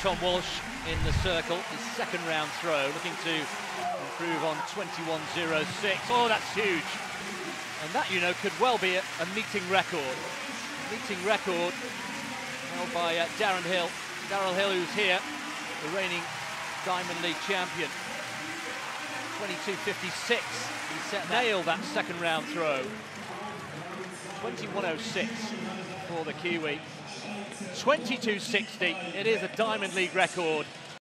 Tom Walsh in the circle, his second round throw, looking to improve on 21.06. Oh, that's huge. And that, you know, could well be a meeting record. Meeting record held by Darren Hill. Darren Hill, who's here, the reigning Diamond League champion. 22.56. He nailed that second round throw. 21.06 for the Kiwi. 22.60. It is a Diamond League record.